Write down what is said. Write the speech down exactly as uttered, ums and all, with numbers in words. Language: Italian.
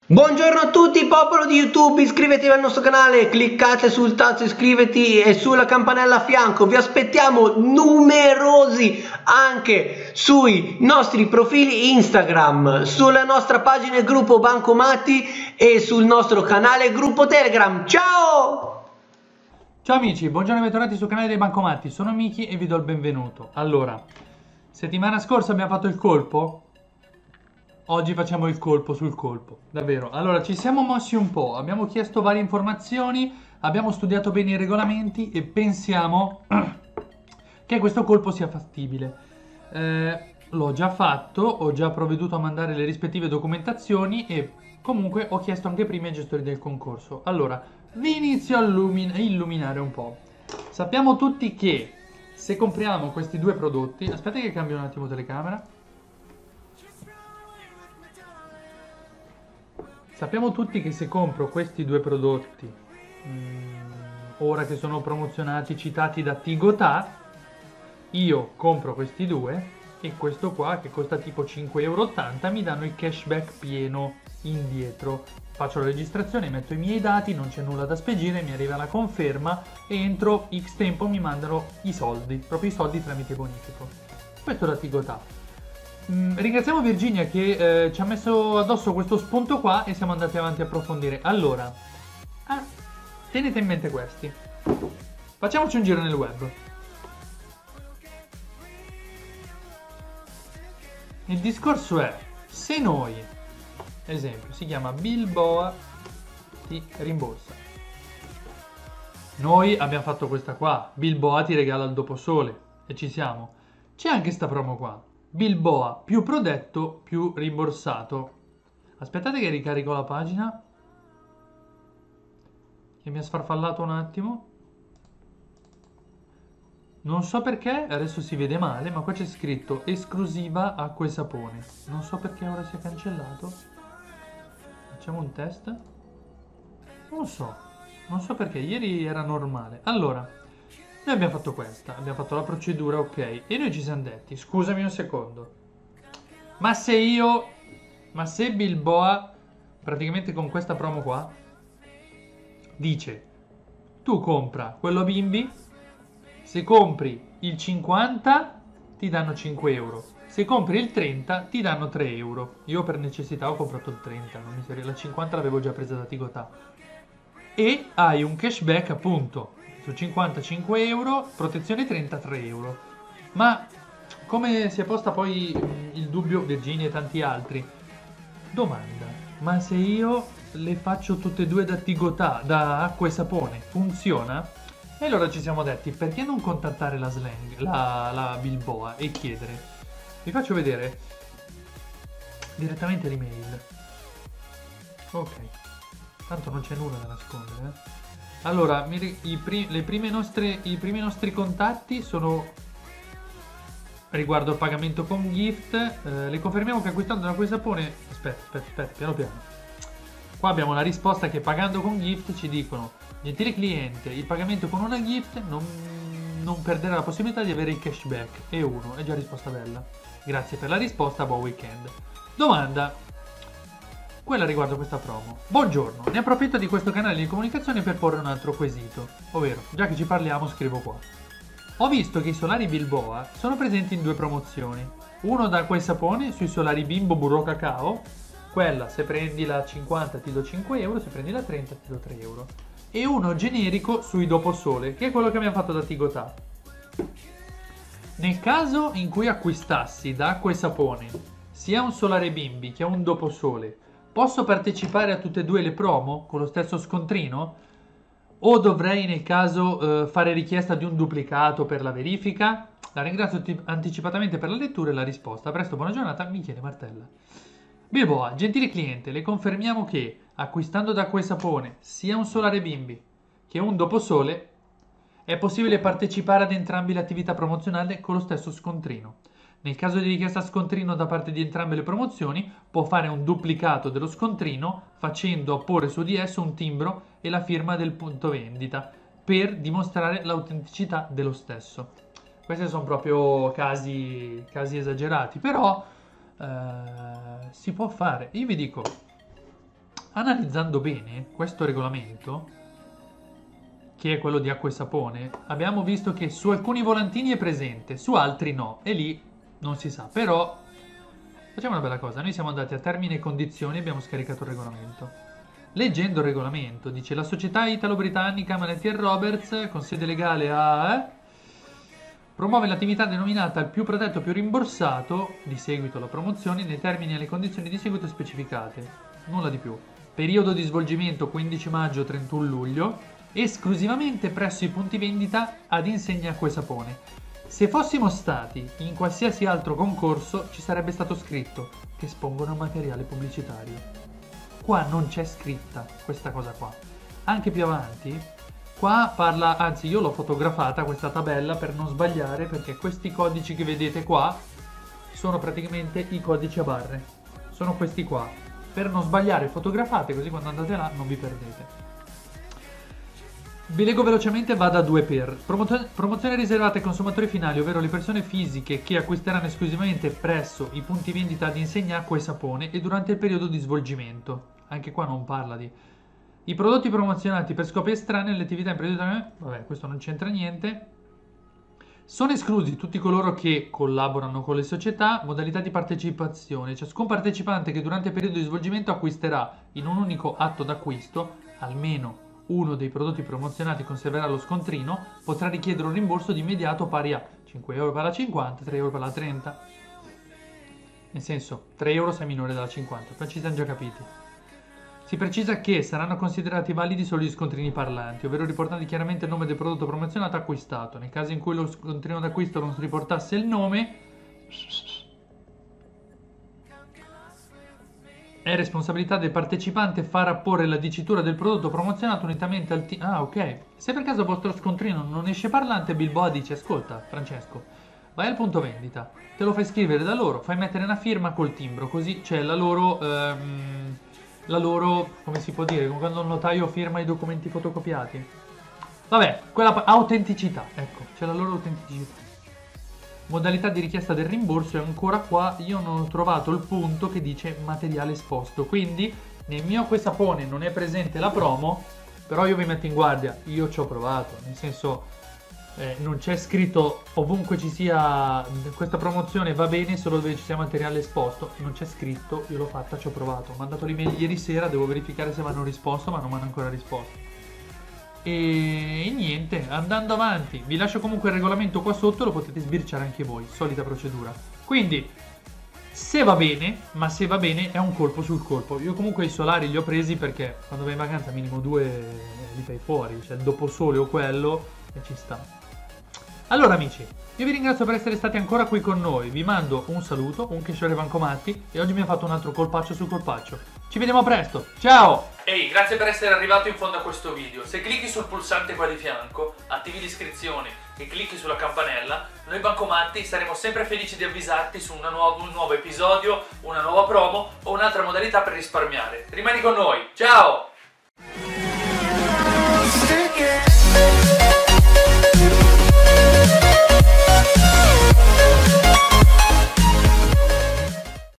Buongiorno a tutti popolo di YouTube, iscrivetevi al nostro canale, cliccate sul tasto iscriviti e sulla campanella a fianco, vi aspettiamo numerosi anche sui nostri profili Instagram, sulla nostra pagina gruppo Bancomatty e sul nostro canale gruppo Telegram. Ciao! Ciao amici, buongiorno e bentornati sul canale dei Bancomatty, sono Miki e vi do il benvenuto. Allora, settimana scorsa abbiamo fatto il colpo? Oggi facciamo il colpo sul colpo, davvero. Allora, ci siamo mossi un po', abbiamo chiesto varie informazioni, abbiamo studiato bene i regolamenti e pensiamo che questo colpo sia fattibile. Eh, l'ho già fatto, ho già provveduto a mandare le rispettive documentazioni e comunque ho chiesto anche prima ai gestori del concorso. Allora, vi inizio a illuminare un po'. Sappiamo tutti che se compriamo questi due prodotti... Aspetta che cambio un attimo telecamera. Sappiamo tutti che se compro questi due prodotti, mh, ora che sono promozionati, citati da Tigotà, io compro questi due e questo qua che costa tipo cinque e ottanta euro mi danno il cashback pieno indietro. Faccio la registrazione, metto i miei dati, non c'è nulla da spedire, mi arriva la conferma e entro X tempo mi mandano i soldi, proprio i soldi tramite bonifico. Questo da Tigotà. Mm, ringraziamo Virginia che eh, ci ha messo addosso questo spunto qua e siamo andati avanti a approfondire. Allora, ah, tenete in mente questi. Facciamoci un giro nel web. Il discorso è, se noi, esempio, si chiama Bilboa, ti rimborsa. Noi abbiamo fatto questa qua, Bilboa ti regala il doposole e ci siamo. C'è anche sta promo qua. Bilboa più prodetto più rimborsato. Aspettate che ricarico la pagina che mi ha sfarfallato un attimo. Non so perché, adesso si vede male, ma qua c'è scritto esclusiva acqua e sapone. Non so perché ora sia cancellato. Facciamo un test. Non so, non so perché, ieri era normale. Allora, noi abbiamo fatto questa, abbiamo fatto la procedura, ok, e noi ci siamo detti, scusami un secondo, ma se io, ma se Bilboa, praticamente con questa promo qua, dice, tu compra quello bimbi, se compri il cinquanta ti danno cinque euro, se compri il trenta ti danno tre euro, io per necessità ho comprato il trenta, non mi serve, la cinquanta l'avevo già presa da Tigotà, e hai un cashback appunto, su cinquantacinque euro, protezione trentatré euro. Ma come si è posta poi il dubbio Virginia e tanti altri? Domanda, ma se io le faccio tutte e due da Tigotà, da acqua e sapone, funziona? E allora ci siamo detti, perché non contattare la Slang, la, la Bilboa e chiedere? Vi faccio vedere direttamente l'email. Ok, tanto non c'è nulla da nascondere, eh. Allora, i, pri le prime nostre, i primi nostri contatti sono riguardo al pagamento con gift. Eh, le confermiamo che acquistando da quel sapone... Aspetta, aspetta, aspetta, piano piano. Qua abbiamo la risposta che pagando con gift ci dicono: gentile cliente, il pagamento con una gift non, non perderà la possibilità di avere il cashback. E uno, è già risposta bella. Grazie per la risposta, buon weekend. Domanda. Quella riguardo questa promo. Buongiorno, ne approfitto di questo canale di comunicazione per porre un altro quesito, ovvero, già che ci parliamo scrivo qua. Ho visto che i solari Bilboa sono presenti in due promozioni, uno da quel sapone sui solari Bimbo Burro Cacao, quella se prendi la cinquanta ti do cinque euro, se prendi la trenta ti do tre euro, e uno generico sui doposole, che è quello che abbiamo fatto da Tigotà. Nel caso in cui acquistassi da acqua e sapone sia un solare bimbi che un doposole, posso partecipare a tutte e due le promo con lo stesso scontrino? O dovrei nel caso eh, fare richiesta di un duplicato per la verifica? La ringrazio anticipatamente per la lettura e la risposta. A presto, buona giornata, Michele Martella. Bilboa, gentile cliente, le confermiamo che acquistando da acqua e sapone sia un solare bimbi che un doposole è possibile partecipare ad entrambe le attività promozionali con lo stesso scontrino. Nel caso di richiesta scontrino da parte di entrambe le promozioni, può fare un duplicato dello scontrino facendo apporre su di esso un timbro e la firma del punto vendita per dimostrare l'autenticità dello stesso. Questi sono proprio casi, casi esagerati, però eh, si può fare. Io vi dico, analizzando bene questo regolamento, che è quello di acqua e sapone, abbiamo visto che su alcuni volantini è presente, su altri no, e lì non si sa. Però facciamo una bella cosa, noi siamo andati a termini e condizioni e abbiamo scaricato il regolamento. Leggendo il regolamento dice: la società italo-britannica Manetti e Roberts, con sede legale a... Eh, promuove l'attività denominata il più protetto più rimborsato, di seguito alla promozione, nei termini e alle condizioni di seguito specificate. Nulla di più. Periodo di svolgimento quindici maggio trentuno luglio, esclusivamente presso i punti vendita ad insegna acqua e sapone. Se fossimo stati in qualsiasi altro concorso ci sarebbe stato scritto che espongono materiale pubblicitario. Qua non c'è scritta questa cosa qua. Anche più avanti, qua parla, anzi io l'ho fotografata questa tabella per non sbagliare, perché questi codici che vedete qua sono praticamente i codici a barre. Sono questi qua. Per non sbagliare fotografate, così quando andate là non vi perdete. Vi leggo velocemente, va da due per. Promo- promozione riservata ai consumatori finali, ovvero le persone fisiche che acquisteranno esclusivamente presso i punti vendita di insegna acqua e sapone e durante il periodo di svolgimento. Anche qua non parla di... I prodotti promozionati per scopi estranei alle attività imprenditoriali... Vabbè, questo non c'entra niente. Sono esclusi tutti coloro che collaborano con le società. Modalità di partecipazione. Ciascun partecipante che durante il periodo di svolgimento acquisterà in un unico atto d'acquisto almeno uno dei prodotti promozionati conserverà lo scontrino, potrà richiedere un rimborso di immediato pari a cinque euro per la cinquanta, tre euro per la trenta. Nel senso, tre euro se è minore della cinquanta, però ci siamo già capiti. Si precisa che saranno considerati validi solo gli scontrini parlanti, ovvero riportando chiaramente il nome del prodotto promozionato acquistato. Nel caso in cui lo scontrino d'acquisto non si riportasse il nome, è responsabilità del partecipante far apporre la dicitura del prodotto promozionato unitamente al t... Ah, ok. Se per caso il vostro scontrino non esce parlante, Bilboa dice: ascolta, Francesco, vai al punto vendita, te lo fai scrivere da loro, fai mettere una firma col timbro, così c'è la loro... Ehm, la loro... come si può dire? Come quando un notaio firma i documenti fotocopiati. Vabbè, quella... autenticità, ecco, c'è la loro autenticità. Modalità di richiesta del rimborso, e ancora qua io non ho trovato il punto che dice materiale esposto, quindi nel mio acqua e sapone non è presente la promo, però io vi metto in guardia, io ci ho provato, nel senso eh, non c'è scritto ovunque ci sia questa promozione va bene solo dove ci sia materiale esposto, non c'è scritto, io l'ho fatta, ci ho provato, ho mandato l'email ieri sera, devo verificare se mi hanno risposto, ma non mi hanno ancora risposto. E niente, andando avanti, vi lascio comunque il regolamento qua sotto, lo potete sbirciare anche voi, solita procedura. Quindi, se va bene, ma se va bene è un colpo sul colpo. Io comunque i solari li ho presi perché quando vai in vacanza minimo due li fai fuori, cioè il doposole o quello, e ci sta. Allora amici, io vi ringrazio per essere stati ancora qui con noi, vi mando un saluto, un Cheshire Bancomatti, e oggi mi ha fatto un altro colpaccio sul colpaccio. Ci vediamo presto, ciao! Ehi, grazie per essere arrivato in fondo a questo video. Se clicchi sul pulsante qua di fianco, attivi l'iscrizione e clicchi sulla campanella, noi Bancomatti saremo sempre felici di avvisarti su una nuova, un nuovo episodio, una nuova promo o un'altra modalità per risparmiare. Rimani con noi, ciao!